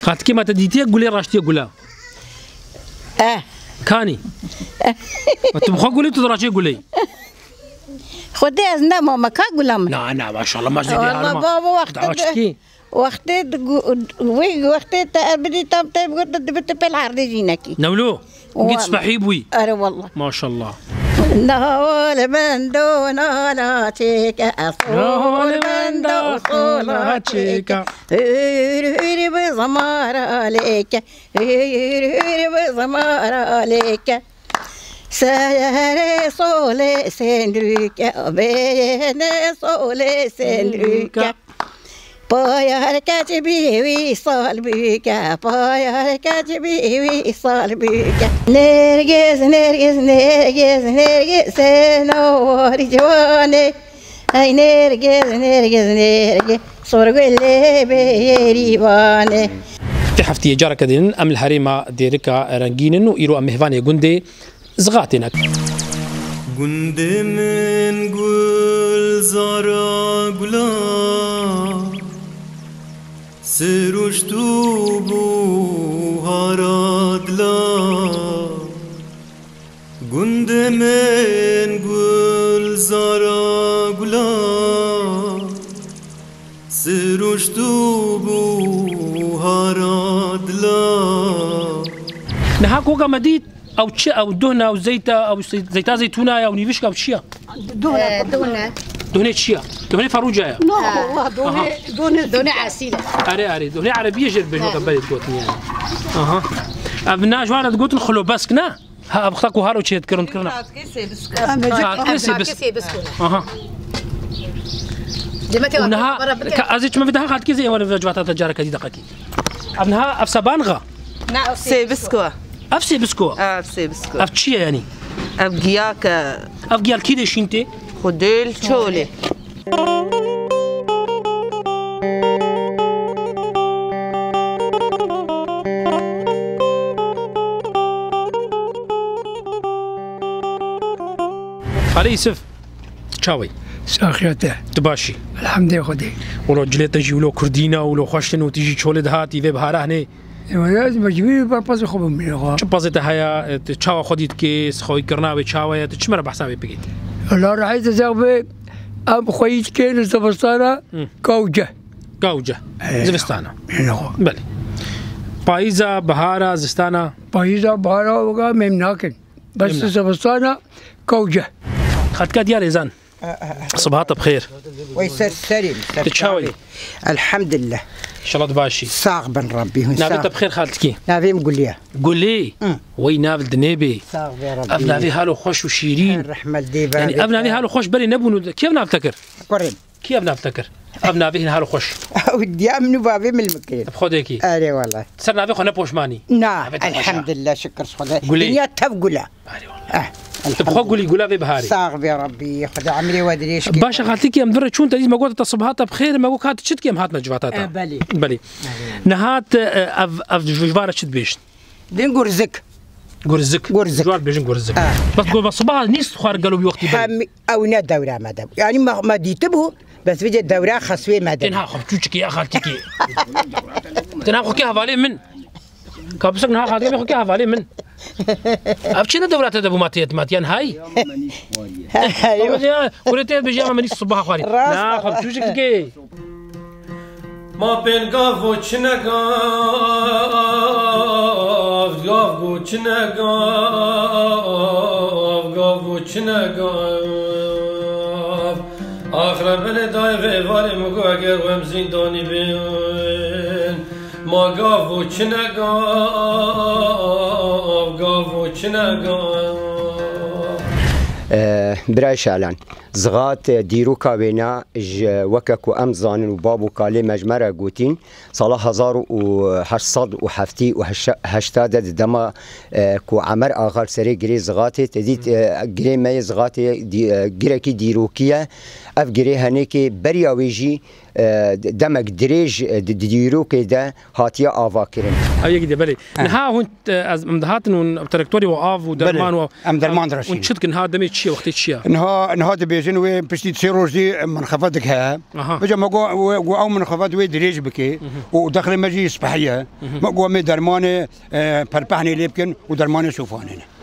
خاطر كيما تديتي قولي راشتي قولها كاني تبغى قولي تدراشي قولي خدي أزنا ماما كقولهم لا ما شاء الله ما زيدي والله بابا وقت بدي تام قلت بتبل عرضي جينكي نولو قلت صحيبوي أرى والله ما شاء الله نهول من دون لا تيكا نهول من دون لا تيكا هيري بزمار عليك هيري بزمار عليك سيري صولي سندريكا بيني صولي سندريكا باير كاتبي ويصال بيكا باير كاتبي ويصال بيكا نرجس نرجس نرجس نرجس نوري جواني هاي نرجس نرجس نرجس صورق اللي بيريباني تحفتي جارك دين أم الحريمة ديركا رنجينن وإيرو أم مهفاني جندي زغاتينك جندي من قول زارا قلا سرشتو بو هارادلا جندي من قول زارا قلا سرشتو بو هارادلا نها كوكا مديد او تشي او دهنه او زيته او زيتا زيتونه او نيفشكا او تشيا دهنه تشيا دهنه فروجه دهنه عسيله اري دهنه عربيه جرب جو قبل تقولني يعني ابنا جوار تقول خلو بسكنا ها ابختكو هارو تشي تكرن كرنا كيسي بس اها ونها ازيت ما بدها خاطر كيزي ولا جوات تجاره كدي دقيقه ابنها افسبانغا نعم سيبسكو افسي بسكو افسي بسكو افتشيا يعني افجياك افجيال كيدي شينتي خديل شولي علي يوسف تشاوي ساخيته تباشي الحمد لله خدي ولو جلي تجي ولو كردينا ولو خوشتن وتجي تشولد هاتي في بهاره هني مجبوری برپاس خوبم میگه. چه پازت هیا چاوا خودیت که سخوی کرنا به چاوا چه مرا بحثا بگید. الله راحت زغب ام خویت که زمستانه کوجه. کوجه. زمستانه. بله. پاییزا بهارا زمستانه. پاییزا بهارا وگا ممناکن. بس زمستانه کوجه. خد كاد زان. صباحك بخير. ويسر سليم. تشاوي. الحمد لله. ان شاء الله تباشي. صاغ بن ربي. نافي بخير خالتك. نافي مقوليه. قولي. وي نافل دنيبي. صاغ يا ربي. ابنا في حاله خوش وشيرين. الرحمه الديبه. يعني ابنا في حاله خوش بلي نبون كيف نفتكر؟ قرن. كيف نفتكر؟ ابنا في حاله خوش. ودي امنوا بابي من المكين. بخوديكي. اري والله. صرنا في خنا بوشماني. نعم الحمد لله شكر خدا. قولي. تبقولها. اري والله. تبخو قولي قولها في بهاري. صاغ يا ربي خد عمري وادري ايش. باشا خالتك يا مدرج شو انت ما قلت صباحات بخير ما قلت هات شتك يا هاتنا جواتاتها. بلي. نهات اف جوار شت بيش. دين قرزك. قرزك. جوار بيجن قرزك. بس قول صباح نيس خوار قالوا بوقتي بلي. او نا دوره مدام يعني ما ديتبه بس بيجي الدوره خصوي مدام. تنها خفتوك يا خالتك. تنها خوكي هفالي من. كابسك نها خالتك خوكي هفالي من. أبشينا دورات هذا بماتيات ماتيان هاي. أيوة. وريتين بيجي أمامي الصباح خواري. لا خب شو كي. ما بين قاف وشنا قاف وشنا قاف وشنا قاف آخر بن داي في فالي مقاعر ومزين دوني بين ما قاف وشنا قاف وشنا قاف برای شالان زغات دیروکا بینا وکک و امزان و بابو کالی مجمره گوتین سال 1870 دما کو عمر آخر سری گری زغاتی تدید گری می زغاتی گری کی دیروکیه اف گری هنی که بریاویجی دمك دريج ديروكي ده هاتيا آوا كرين. أيه كده بلي. نها هون مدهاتن ون تركتوري وآف ودرمان أم درمان درشين. ونشد كن هذا دمي تشي وقت تشي. شيا نها تبيزن وي بشتي تصير دي منخفضك ها بجا ما جو او منخفض وي دريج بكي ودخل مجي صباحيه ما جو مي درمانه بربحني ليبكن ودرمانه شوفانين